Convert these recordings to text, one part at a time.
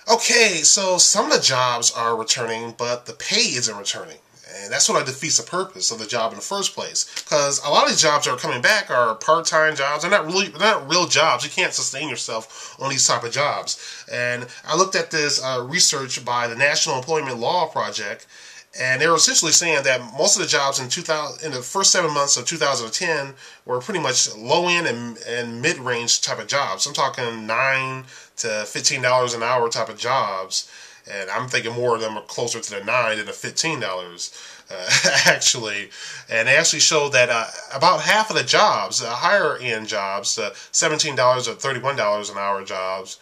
Okay, so some of the jobs are returning, but the pay isn't returning. And that's what defeats the purpose of the job in the first place. Because a lot of these jobs that are coming back are part-time jobs. They're not real jobs. You can't sustain yourself on these type of jobs. And I looked at this research by the National Employment Law Project, and they were essentially saying that most of the jobs in the first 7 months of 2010 were pretty much low-end and mid-range type of jobs. I'm talking $9 to $15 an hour type of jobs. And I'm thinking more of them are closer to the $9 than the $15, actually. And they actually showed that about half of the jobs, higher end jobs, $17 or $31 an hour jobs,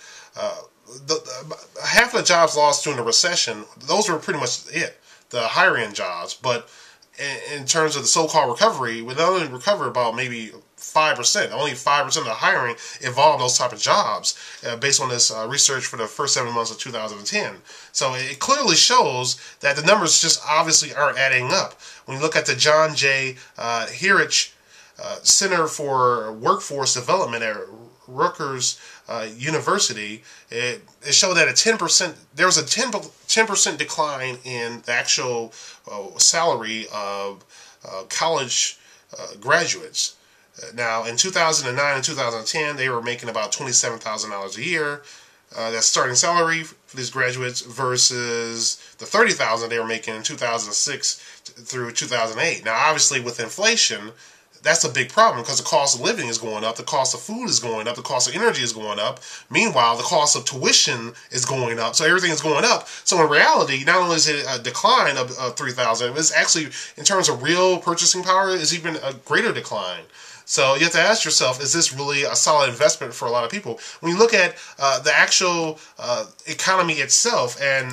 half of the jobs lost during the recession, those were pretty much it, the higher end jobs. But in terms of the so-called recovery, we only recovered about maybe 5%. Only 5% of the hiring involved those type of jobs, based on this research for the first 7 months of 2010. So it clearly shows that the numbers just obviously aren't adding up. When you look at the John J. Hirsch Center for Workforce Development at Rutgers University, it showed that there was a 10% decline in the actual salary of college graduates. Now, in 2009 and 2010, they were making about $27,000 a year. That's starting salary for these graduates versus the $30,000 they were making in 2006 through 2008. Now, obviously, with inflation, that's a big problem because the cost of living is going up, the cost of food is going up, the cost of energy is going up. Meanwhile, the cost of tuition is going up, so everything is going up. So in reality, not only is it a decline of $3,000, it's actually, in terms of real purchasing power, is even a greater decline. So you have to ask yourself, is this really a solid investment for a lot of people? When you look at the actual economy itself and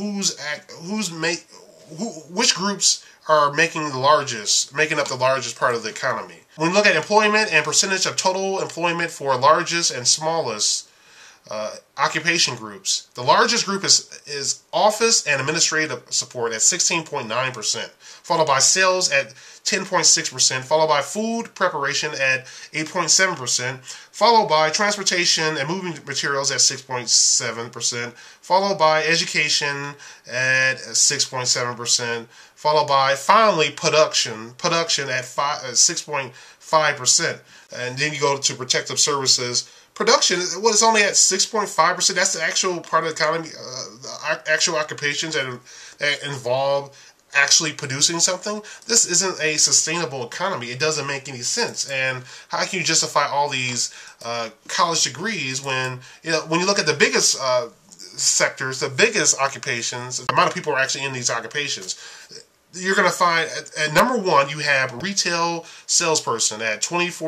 which groups are making up the largest part of the economy. When you look at employment and percentage of total employment for largest and smallest occupation groups, the largest group is office and administrative support at 16.9%, followed by sales at 10.6%, followed by food preparation at 8.7%, followed by transportation and moving materials at 6.7%, followed by education at 6.7%, followed by finally production at 6.5%, and then you go to protective services. Production, what is only at 6.5%. That's the actual part of the economy, the actual occupations that involve actually producing something. This isn't a sustainable economy. It doesn't make any sense. And how can you justify all these college degrees when you look at the biggest sectors, the biggest occupations, the amount of people are actually in these occupations? You're going to find at number one, you have retail salesperson at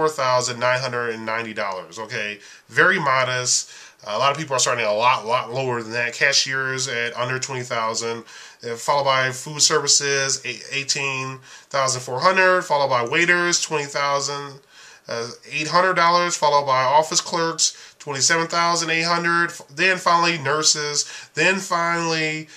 $24,990. Okay, very modest. A lot of people are starting a lot lower than that. Cashiers at under $20,000, followed by food services $18,400, followed by waiters $20,800, followed by office clerks $27,800. Then finally nurses. Then finally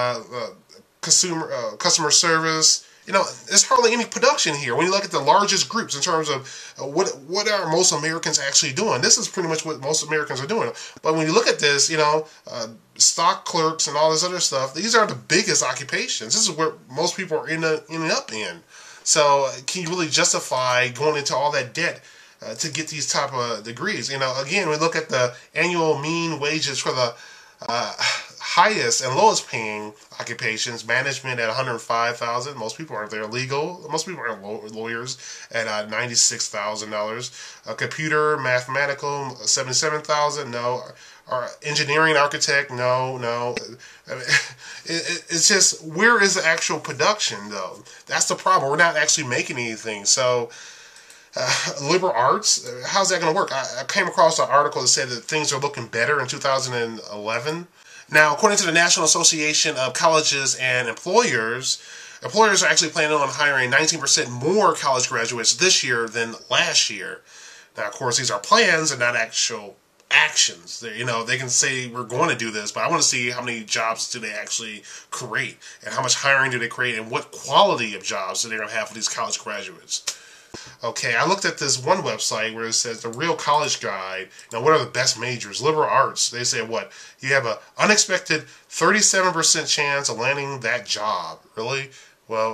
customer service. There's hardly any production here. When you look at the largest groups in terms of what are most Americans actually doing, this is pretty much what most Americans are doing. But when you look at this, stock clerks and all this other stuff, these are the biggest occupations. This is where most people are ending up in. So can you really justify going into all that debt to get these type of degrees? Again, we look at the annual mean wages for the highest and lowest paying occupations. Management at $105,000. Most people aren't there. Legal, most people aren't lawyers at $96,000. Computer, mathematical, $77,000. No. Or engineering, architect, no. I mean, it's just, where is the actual production though? That's the problem. We're not actually making anything. So liberal arts, how's that going to work? I came across an article that said that things are looking better in 2011. Now, according to the National Association of Colleges and Employers are actually planning on hiring 19% more college graduates this year than last year. Now, of course, these are plans and not actual actions. They can say we're going to do this, but I want to see how many jobs do they actually create, and how much hiring do they create, and what quality of jobs do they going to have for these college graduates. Okay, I looked at this one website where it says the real college guide. Now, what are the best majors? Liberal arts. They say what? You have an unexpected 37% chance of landing that job. Really? Well,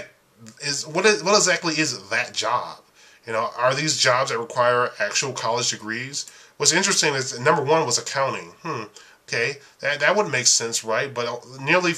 what exactly is that job? Are these jobs that require actual college degrees? What's interesting is number one was accounting. Okay, that would make sense, right? But nearly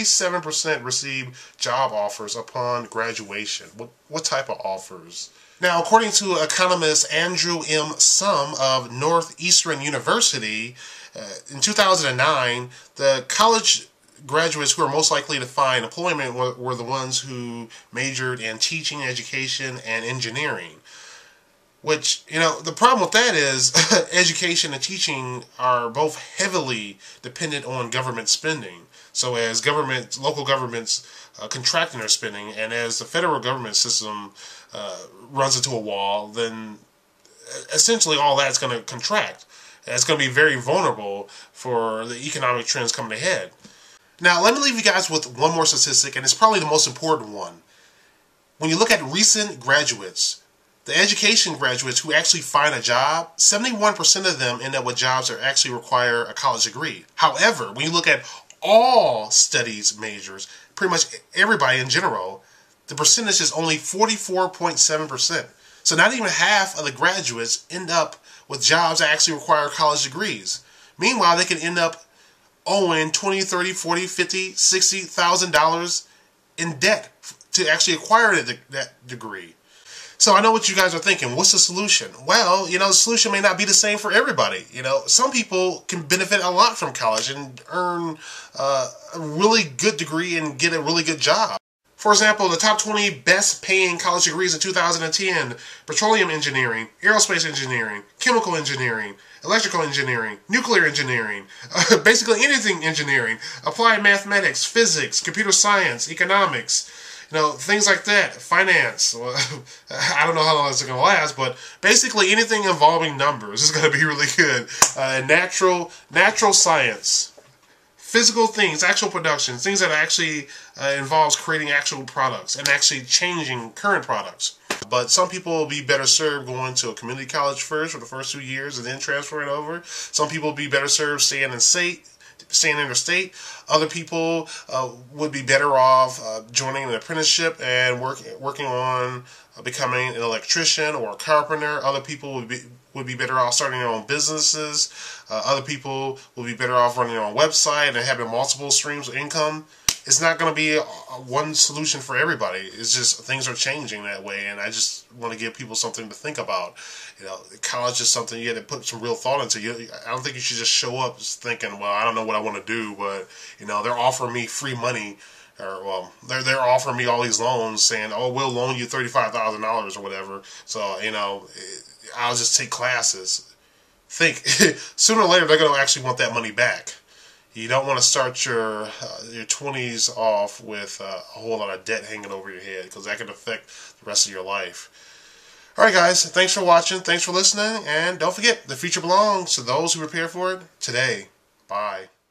47% receive job offers upon graduation. What type of offers? Now, according to economist Andrew M. Sum of Northeastern University, in 2009, the college graduates who are most likely to find employment were the ones who majored in teaching, education, and engineering. Which, the problem with that is education and teaching are both heavily dependent on government spending. So as local governments contract in their spending, and as the federal government system runs into a wall, then essentially all that's going to contract. And it's going to be very vulnerable for the economic trends coming ahead. Now, let me leave you guys with one more statistic, and it's probably the most important one. When you look at recent graduates, the education graduates who actually find a job, 71% of them end up with jobs that actually require a college degree. However, when you look at all studies majors, pretty much everybody in general, the percentage is only 44.7%. So not even half of the graduates end up with jobs that actually require college degrees. Meanwhile, they can end up owing $20, $30, $40, $50, $60,000 in debt to actually acquire that degree. So I know what you guys are thinking. What's the solution? Well, the solution may not be the same for everybody. Some people can benefit a lot from college and earn a really good degree and get a really good job. For example, the top 20 best paying college degrees in 2010, petroleum engineering, aerospace engineering, chemical engineering, electrical engineering, nuclear engineering, basically anything engineering, applied mathematics, physics, computer science, economics, things like that, finance. Well, I don't know how long it's going to last, but basically anything involving numbers is going to be really good. Natural science, physical things, actual production, things that actually involves creating actual products and actually changing current products. But some people will be better served going to a community college first for the first 2 years and then transferring over. Some people will be better served staying interstate. Other people would be better off joining an apprenticeship and working on becoming an electrician or a carpenter. Other people would be better off starting their own businesses. Other people will be better off running their own website and having multiple streams of income. It's not going to be one solution for everybody. It's just things are changing that way, and I just want to give people something to think about. College is something you have to put some real thought into. I don't think you should just show up thinking, well, I don't know what I want to do, but they're offering me free money, or they're offering me all these loans, saying, oh, we'll loan you $35,000 or whatever. So I'll just take classes. Think sooner or later they're going to actually want that money back. You don't want to start your 20s off with a whole lot of debt hanging over your head, because that can affect the rest of your life. Alright guys, thanks for watching, thanks for listening, and don't forget, the future belongs to those who prepare for it today. Bye.